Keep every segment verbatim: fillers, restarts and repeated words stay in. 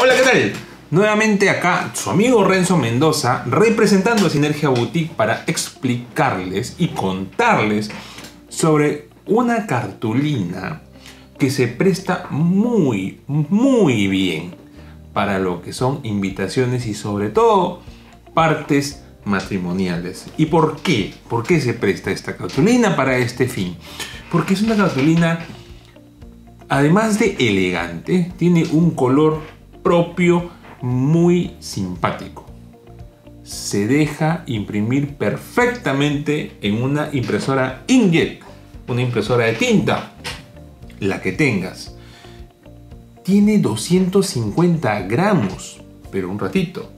Hola, ¿qué tal? Nuevamente acá su amigo Renzo Mendoza, representando a Sinergia Boutique para explicarles y contarles sobre una cartulina que se presta muy, muy bien para lo que son invitaciones y sobre todo partes matrimoniales. ¿Y por qué? ¿Por qué se presta esta cartulina para este fin? Porque es una cartulina, además de elegante, tiene un color propio muy simpático. Se deja imprimir perfectamente en una impresora inkjet, una impresora de tinta, la que tengas. Tiene doscientos cincuenta gramos, pero un ratito.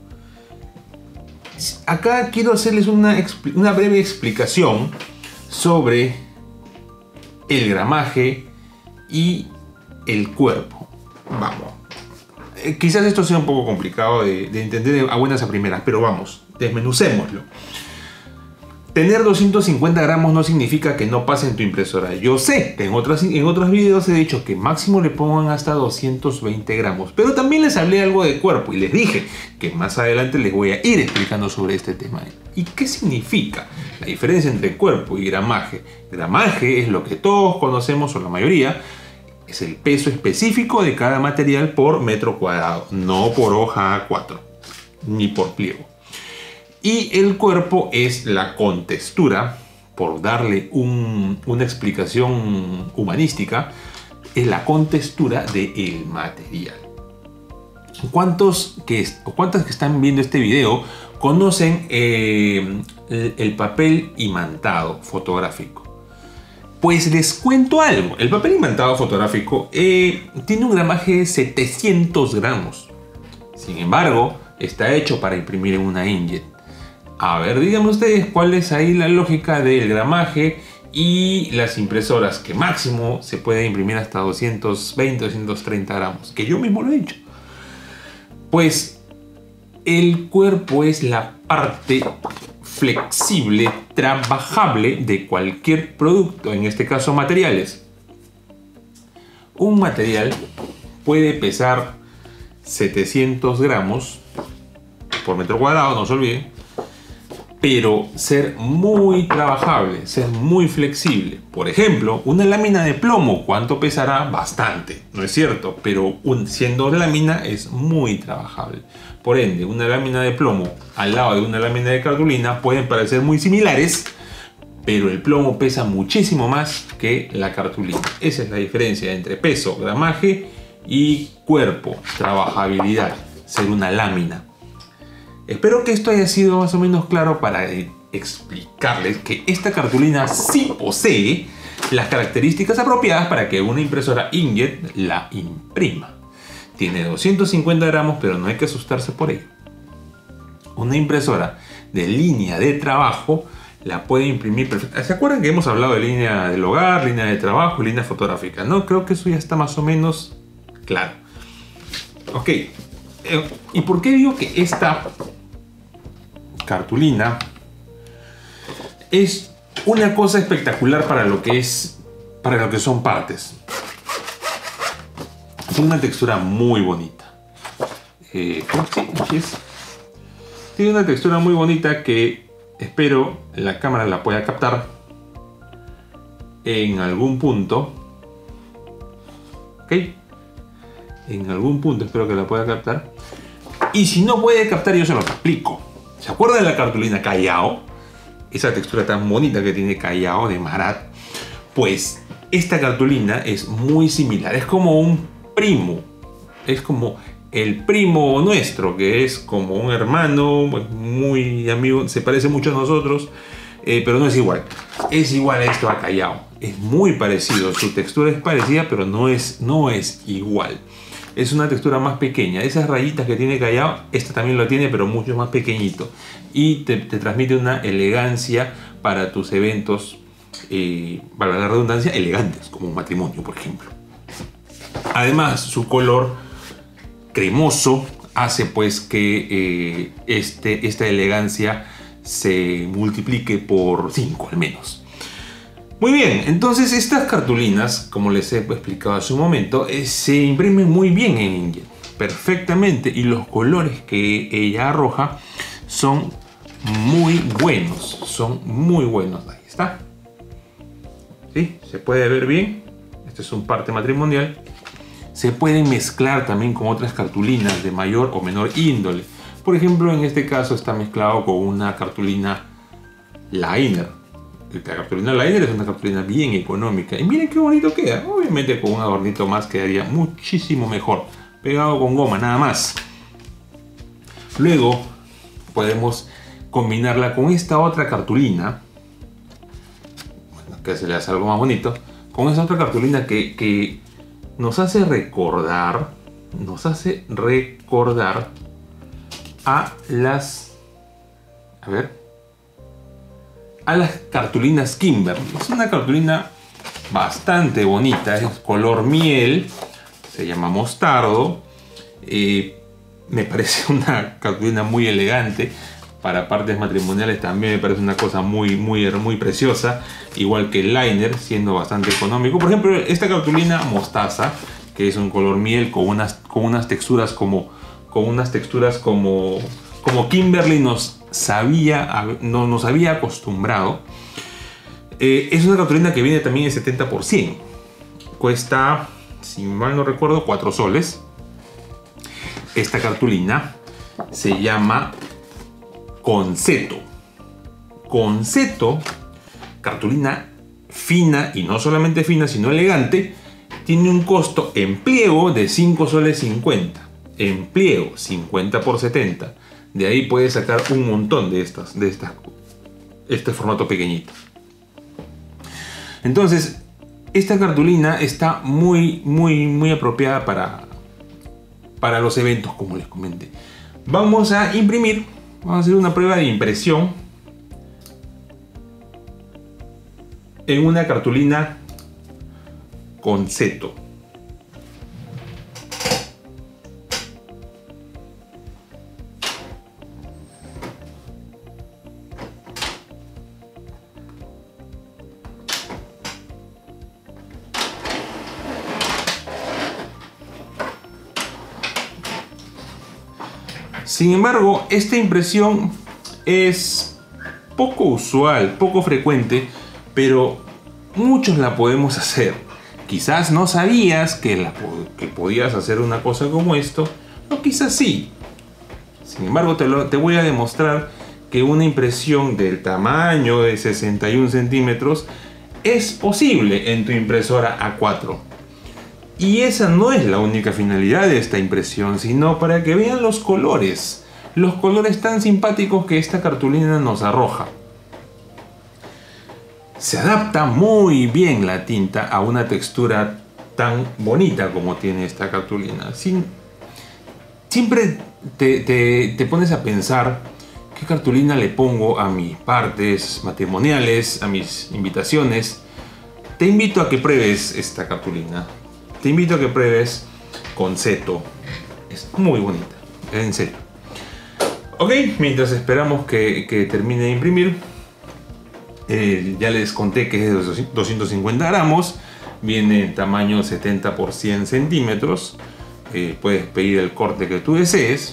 Acá quiero hacerles una, una breve explicación sobre el gramaje y el cuerpo. Vamos. Eh, quizás esto sea un poco complicado de, de entender a buenas a primeras, pero vamos, desmenucémoslo. Tener doscientos cincuenta gramos no significa que no pase en tu impresora. Yo sé que en, otras, en otros videos he dicho que máximo le pongan hasta doscientos veinte gramos, pero también les hablé algo de cuerpo y les dije que más adelante les voy a ir explicando sobre este tema. ¿Y qué significa la diferencia entre cuerpo y gramaje? Gramaje es lo que todos conocemos, o la mayoría, es el peso específico de cada material por metro cuadrado, no por hoja A cuatro, ni por pliego. Y el cuerpo es la contextura, por darle un, una explicación humanística, es la contextura del material. ¿Cuántos que, o cuántas que están viendo este video conocen eh, el, el papel imantado fotográfico? Pues les cuento algo. El papel imantado fotográfico eh, tiene un gramaje de setecientos gramos. Sin embargo, está hecho para imprimir en una inkjet. A ver, díganme ustedes cuál es ahí la lógica del gramaje y las impresoras que máximo se puede imprimir hasta doscientos veinte, doscientos treinta gramos, que yo mismo lo he hecho. Pues el cuerpo es la parte flexible, trabajable de cualquier producto, en este caso materiales. Un material puede pesar setecientos gramos por metro cuadrado, no se olviden, pero ser muy trabajable, ser muy flexible. Por ejemplo, una lámina de plomo, ¿cuánto pesará? Bastante, ¿no es cierto? Pero un, siendo lámina es muy trabajable. Por ende, una lámina de plomo al lado de una lámina de cartulina pueden parecer muy similares, pero el plomo pesa muchísimo más que la cartulina. Esa es la diferencia entre peso, gramaje y cuerpo, trabajabilidad, ser una lámina. Espero que esto haya sido más o menos claro para explicarles que esta cartulina sí posee las características apropiadas para que una impresora inkjet la imprima. Tiene doscientos cincuenta gramos, pero no hay que asustarse por ello. Una impresora de línea de trabajo la puede imprimir perfectamente. ¿Se acuerdan que hemos hablado de línea del hogar, línea de trabajo, línea fotográfica? No, creo que eso ya está más o menos claro. Ok. ¿Y por qué digo que esta cartulina es una cosa espectacular para lo que es, para lo que son partes? Tiene una textura muy bonita. Eh, sí, así es. Tiene una textura muy bonita que espero la cámara la pueda captar en algún punto. Ok. En algún punto espero que la pueda captar. Y si no puede captar, yo se lo explico. ¿Se acuerdan de la cartulina Callao? Esa textura tan bonita que tiene Callao de Marat. Pues esta cartulina es muy similar. Es como un primo. Es como el primo nuestro, que es como un hermano muy amigo. Se parece mucho a nosotros, eh, pero no es igual. Es igual a esto a Callao. Es muy parecido. Su textura es parecida, pero no es, no es igual. Es una textura más pequeña. Esas rayitas que tiene Callao, esta también lo tiene, pero mucho más pequeñito. Y te, te transmite una elegancia para tus eventos, eh, para la redundancia, elegantes, como un matrimonio, por ejemplo. Además, su color cremoso hace pues que eh, este, esta elegancia se multiplique por cinco al menos. Muy bien, entonces estas cartulinas, como les he explicado hace un momento, eh, se imprimen muy bien en inkjet. perfectamente y los colores que ella arroja son muy buenos, son muy buenos. Ahí está. ¿Sí? Se puede ver bien. Este es un parte matrimonial. Se pueden mezclar también con otras cartulinas de mayor o menor índole. Por ejemplo, en este caso está mezclado con una cartulina liner. La cartulina liner es una cartulina bien económica. Y miren qué bonito queda. Obviamente con un adornito más quedaría muchísimo mejor. Pegado con goma, nada más. Luego podemos combinarla con esta otra cartulina. Bueno, que se le hace algo más bonito. Con esta otra cartulina que, que nos hace recordar. Nos hace recordar a las... A ver... A las cartulinas Kimberly. Es una cartulina bastante bonita. Es color miel. Se llama mostardo. Eh, me parece una cartulina muy elegante. Para partes matrimoniales también me parece una cosa muy, muy, muy preciosa. Igual que el liner, siendo bastante económico. Por ejemplo, esta cartulina mostaza, que es un color miel con unas, con unas texturas como... Con unas texturas como... Como Kimberly nos sabía, no, nos había acostumbrado. Eh, es una cartulina que viene también en setenta por ciento. Cuesta, si mal no recuerdo, cuatro soles. Esta cartulina se llama Conceto. Conceto, cartulina fina, y no solamente fina, sino elegante, tiene un costo en pliego de cinco soles cincuenta. En pliego, cincuenta por setenta. De ahí puedes sacar un montón de estas, de estas, este formato pequeñito. Entonces, esta cartulina está muy, muy, muy apropiada para, para los eventos, como les comenté. Vamos a imprimir, vamos a hacer una prueba de impresión en una cartulina Conceto. Sin embargo, esta impresión es poco usual, poco frecuente, pero muchos la podemos hacer. Quizás no sabías que, la, que podías hacer una cosa como esto, o quizás sí. Sin embargo, te, lo, te voy a demostrar que una impresión del tamaño de sesenta y un centímetros es posible en tu impresora A cuatro. Y esa no es la única finalidad de esta impresión, sino para que vean los colores. Los colores tan simpáticos que esta cartulina nos arroja. Se adapta muy bien la tinta a una textura tan bonita como tiene esta cartulina. Sin, siempre te, te, te pones a pensar qué cartulina le pongo a mis partes matrimoniales, a mis invitaciones. Te invito a que pruebes esta cartulina. Te invito a que pruebes Conceto. Es muy bonita, en serio. Ok, mientras esperamos que, que termine de imprimir, eh, ya les conté que es de doscientos cincuenta gramos, viene en tamaño setenta por cien centímetros, eh, puedes pedir el corte que tú desees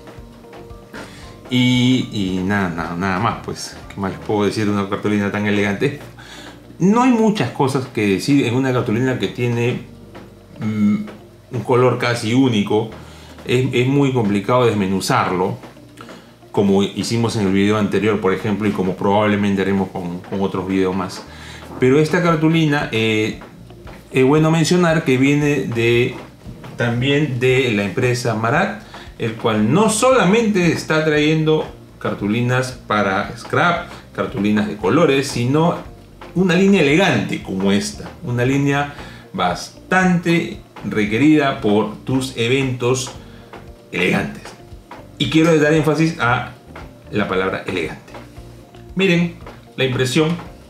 y, y nada, nada, nada más, pues, ¿qué más les puedo decir de una cartulina tan elegante? No hay muchas cosas que decir en una cartulina que tiene un color casi único. Es, es muy complicado desmenuzarlo, como hicimos en el video anterior, por ejemplo, y como probablemente haremos con, con otros videos más. Pero esta cartulina, eh, es bueno mencionar que viene de, también de la empresa Marat, el cual no solamente está trayendo cartulinas para scrap, cartulinas de colores, sino una línea elegante como esta, una línea bastante requerida por tus eventos elegantes. Y quiero dar énfasis a la palabra elegante. Miren la impresión.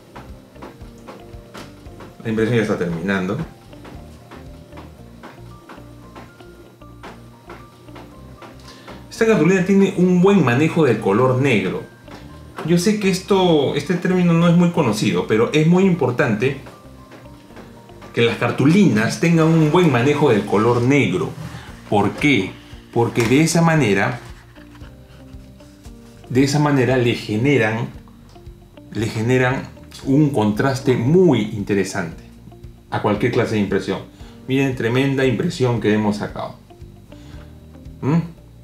La impresión ya está terminando. Esta cartulina tiene un buen manejo del color negro. Yo sé que esto, este término no es muy conocido, pero es muy importante que las cartulinas tengan un buen manejo del color negro. ¿Por qué? porque de esa manera, de esa manera le generan, le generan un contraste muy interesante a cualquier clase de impresión. Miren, tremenda impresión que hemos sacado. ¿Mm?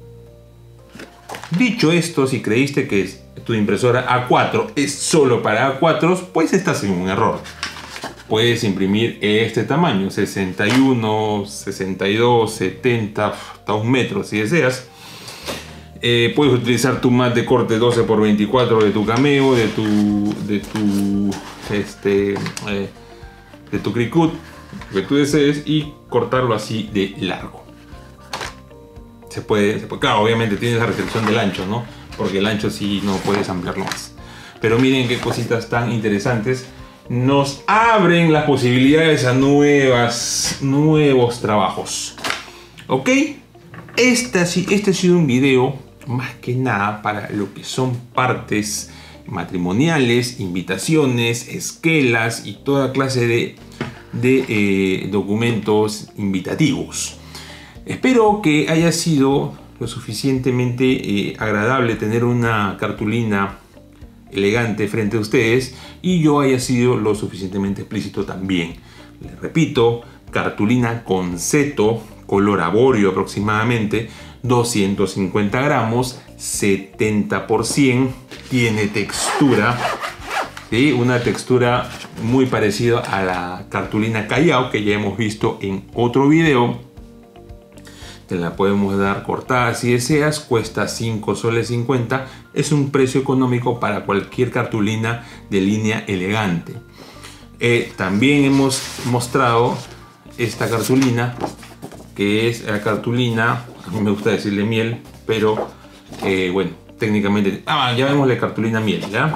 Dicho esto, si creíste que tu impresora A cuatro es solo para A cuatro, pues estás en un error. Puedes imprimir este tamaño, sesenta y uno, sesenta y dos, setenta, hasta un metro si deseas. Eh, puedes utilizar tu mat de corte doce por veinticuatro de tu Cameo, de tu, de tu, este, eh, de tu Cricut, que tú desees, y cortarlo así de largo. Se puede, se puede, claro, obviamente tienes la restricción del ancho, ¿no? Porque el ancho sí no puedes ampliarlo más. Pero miren qué cositas tan interesantes. Nos abren las posibilidades a nuevas, nuevos trabajos. ¿Ok? Este, este ha sido un video más que nada para lo que son partes matrimoniales, invitaciones, esquelas y toda clase de, de eh, documentos invitativos. Espero que haya sido lo suficientemente eh, agradable tener una cartulina elegante frente a ustedes y yo haya sido lo suficientemente explícito también. Les repito, cartulina con seto, color avorio aproximadamente, doscientos cincuenta gramos, setenta por ciento, tiene textura, ¿sí? Una textura muy parecida a la cartulina Callao que ya hemos visto en otro video. Te la podemos dar cortada si deseas, cuesta cinco soles cincuenta, es un precio económico para cualquier cartulina de línea elegante. Eh, también hemos mostrado esta cartulina, que es la cartulina, a mí me gusta decirle miel, pero eh, bueno, técnicamente, ah, ya vemos la cartulina miel, ¿ya?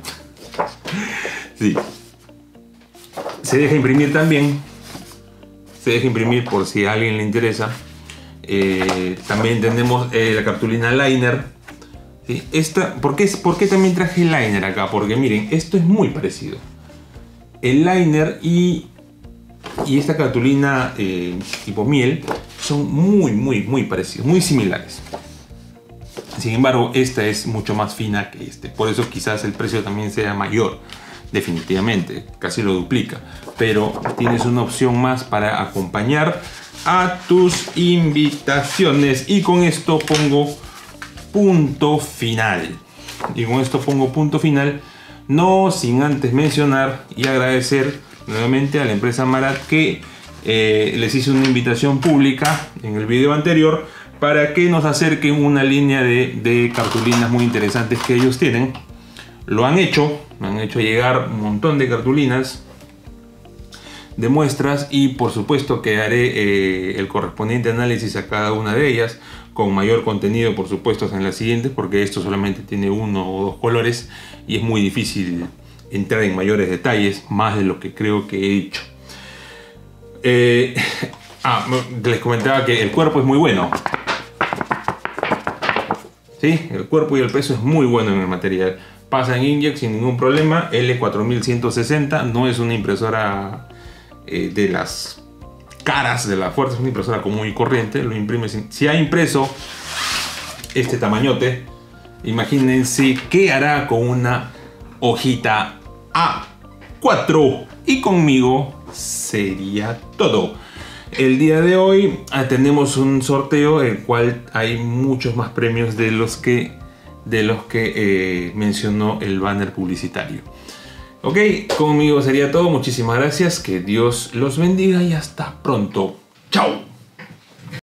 Sí. Se deja imprimir también, se deja imprimir por si a alguien le interesa. Eh, también tenemos eh, la cartulina liner, ¿sí? Esta, ¿por qué, ¿por qué también traje el liner acá? Porque miren, esto es muy parecido. El liner y, y esta cartulina eh, tipo miel son muy, muy, muy parecidos, muy similares. Sin embargo, esta es mucho más fina que este. Por eso quizás el precio también sea mayor. Definitivamente, casi lo duplica. Pero tienes una opción más para acompañar a tus invitaciones. Y con esto pongo punto final. Y con esto pongo punto final. No sin antes mencionar y agradecer nuevamente a la empresa Marat que eh, les hice una invitación pública en el video anterior para que nos acerquen una línea de, de cartulinas muy interesantes que ellos tienen. Lo han hecho, me han hecho llegar un montón de cartulinas de muestras y por supuesto que haré eh, el correspondiente análisis a cada una de ellas con mayor contenido, por supuesto, en las siguientes, porque esto solamente tiene uno o dos colores y es muy difícil entrar en mayores detalles, más de lo que creo que he dicho. Eh, ah, les comentaba que el cuerpo es muy bueno. ¿Sí? El cuerpo y el peso es muy bueno en el material. Pasa en inkjet sin ningún problema. L cuatro mil ciento sesenta no es una impresora eh, de las caras, de la fuerza, es una impresora común y corriente. Lo imprime sin... Si ha impreso este tamañote, imagínense qué hará con una hojita A cuatro. Y conmigo sería todo. El día de hoy tenemos un sorteo en el cual hay muchos más premios de los que, de los que eh, mencionó el banner publicitario. Ok, conmigo sería todo. Muchísimas gracias. Que Dios los bendiga y hasta pronto. Chao.